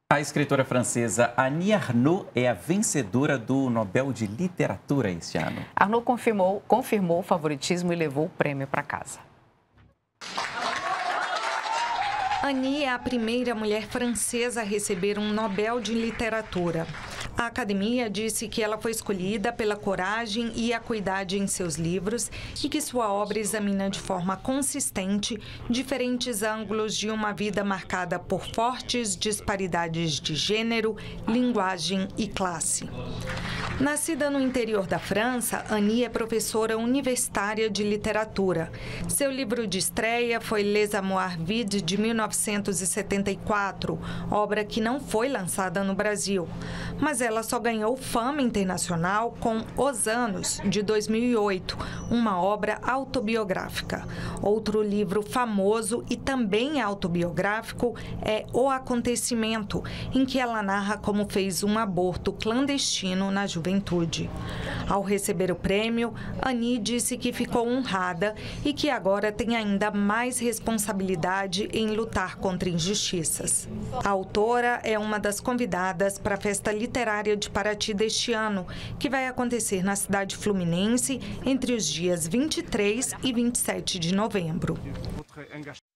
A escritora francesa Annie Ernaux é a vencedora do Nobel de Literatura este ano. Ernaux confirmou o favoritismo e levou o prêmio para casa. Annie é a primeira mulher francesa a receber um Nobel de Literatura. A academia disse que ela foi escolhida pela coragem e acuidade em seus livros e que sua obra examina de forma consistente diferentes ângulos de uma vida marcada por fortes disparidades de gênero, linguagem e classe. Nascida no interior da França, Annie é professora universitária de literatura. Seu livro de estreia foi Les Amours Vides, de 1974, obra que não foi lançada no Brasil. Mas ela só ganhou fama internacional com Os Anos, de 2008, uma obra autobiográfica. Outro livro famoso e também autobiográfico é O Acontecimento, em que ela narra como fez um aborto clandestino na juventude. Ao receber o prêmio, Annie disse que ficou honrada e que agora tem ainda mais responsabilidade em lutar contra injustiças. A autora é uma das convidadas para a Festa Literária de Paraty deste ano, que vai acontecer na cidade fluminense entre os dias 23 e 27 de novembro.